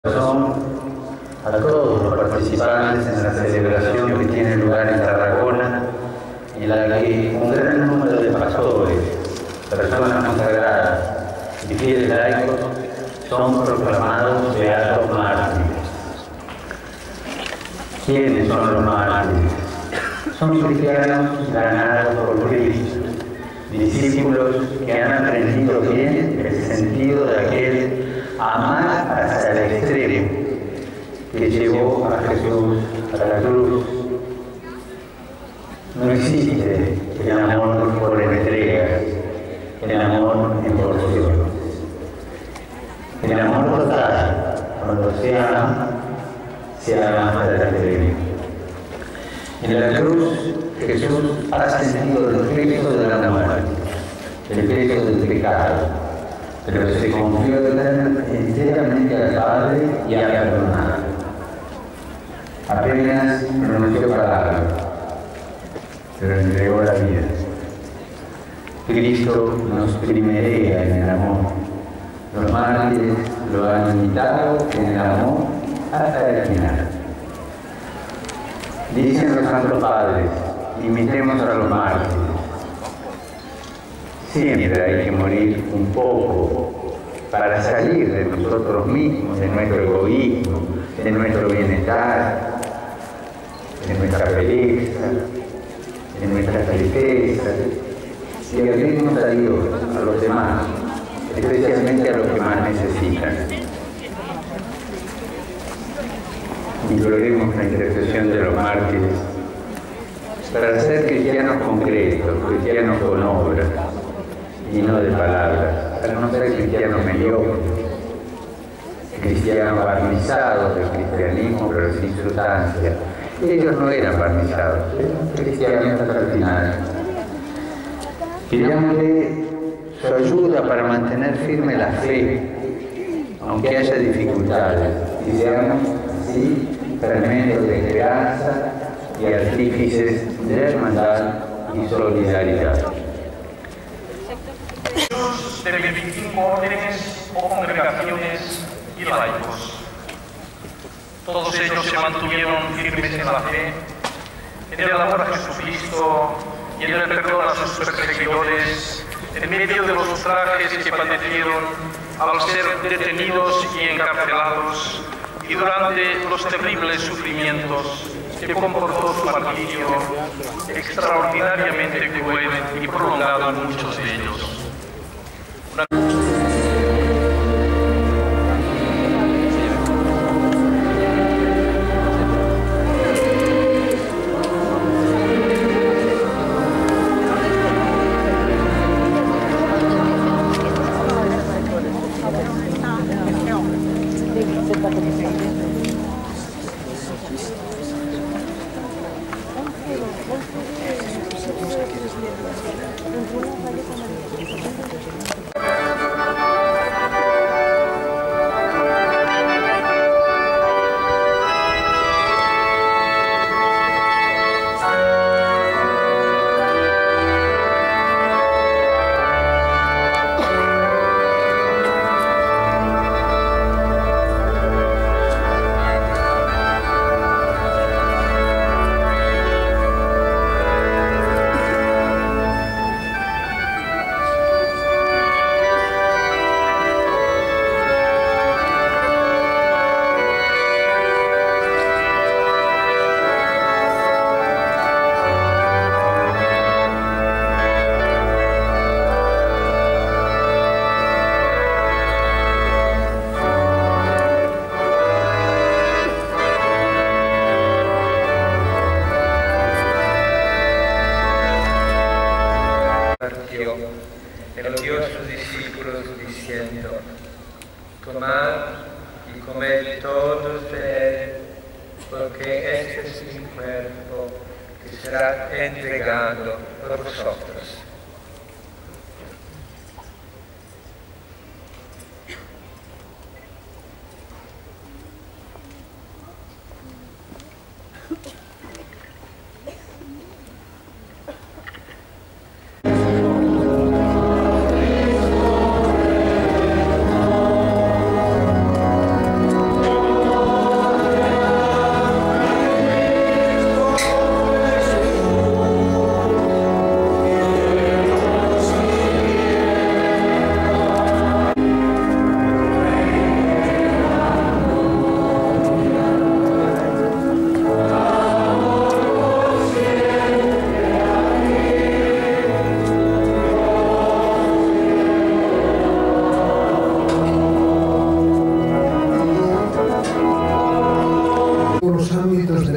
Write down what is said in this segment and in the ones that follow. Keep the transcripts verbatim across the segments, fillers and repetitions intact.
Son a todos los participantes en la celebración que tiene lugar en Tarragona, en la que un gran número de pastores, personas consagradas y fieles laicos son proclamados beatos mártires. ¿Quiénes son los mártires? Son cristianos ganados por Cristo, discípulos que han aprendido bien el sentido de aquel amar hasta el extremo que llevó a Jesús a la cruz. No existe el amor por entrega, el amor en porción. El amor total, cuando se ama, se ama hasta el extremo. En la cruz, Jesús ha sentido el peso de la muerte, el peso del pecado, pero se confió enteramente al Padre y a perdonar. Apenas pronunció palabras, pero entregó la vida. Cristo nos primerea en el amor. Los mártires lo han imitado en el amor hasta el final. Dicen los santos padres, imitemos a los mártires. Siempre hay que morir un poco para salir de nosotros mismos, de nuestro egoísmo, de nuestro bienestar, de nuestra pereza, de nuestra tristeza, y abrirnos a Dios, a los demás, especialmente a los que más necesitan. Imploremos la intercesión de los mártires para ser cristianos concretos, cristianos con obras, y no de palabras, para no ser cristianos mediocres, cristianos barnizados del cristianismo, pero sin sustancia. Ellos no eran barnizados, eran cristianos hasta el final. Pidámosle su ayuda para mantener firme la fe, aunque haya dificultades, y seamos así fermentos de esperanza y artífices de hermandad y solidaridad. De veinticinco órdenes o congregaciones y laicos. Todos ellos se mantuvieron firmes en la fe, en el amor a Jesucristo y en el perdón a sus perseguidores, en medio de los ultrajes que padecieron al ser detenidos y encarcelados y durante los terribles sufrimientos que comportó su martirio, extraordinariamente cruel y prolongado en muchos de ellos. Elogió a sus discípulos diciendo: tomad y comed todos de él, porque este es mi cuerpo que será entregado por vosotros.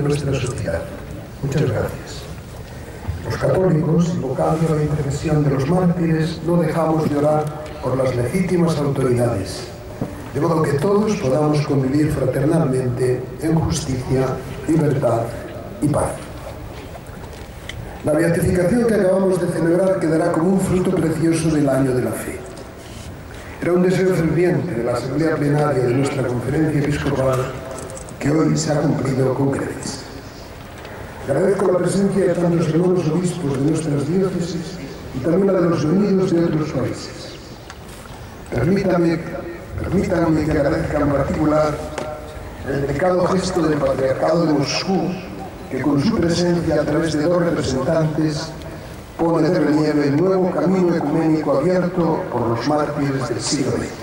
nuestra sociedad. Muchas gracias. Los católicos, invocando la intercesión de los mártires, no dejamos de orar por las legítimas autoridades, de modo que todos podamos convivir fraternalmente en justicia, libertad y paz. La beatificación que acabamos de celebrar quedará como un fruto precioso del año de la fe. Era un deseo ferviente de la Asamblea Plenaria de nuestra Conferencia Episcopal que hoy se ha cumplido con creces. Agradezco la presencia de tantos hermanos obispos de nuestras diócesis y también la de los venidos de otros países. Permítame, permítanme que agradezca en particular el delicado gesto del Patriarcado de Moscú, que con su presencia a través de dos representantes pone de relieve el nuevo camino ecuménico abierto por los mártires del siglo veinte.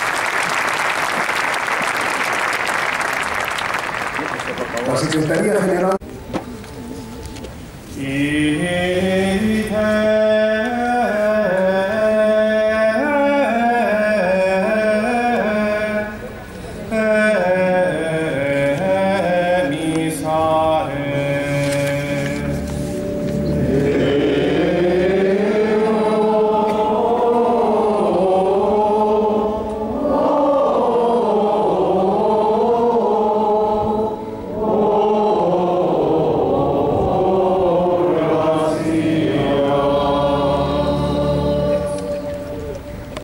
La Secretaría General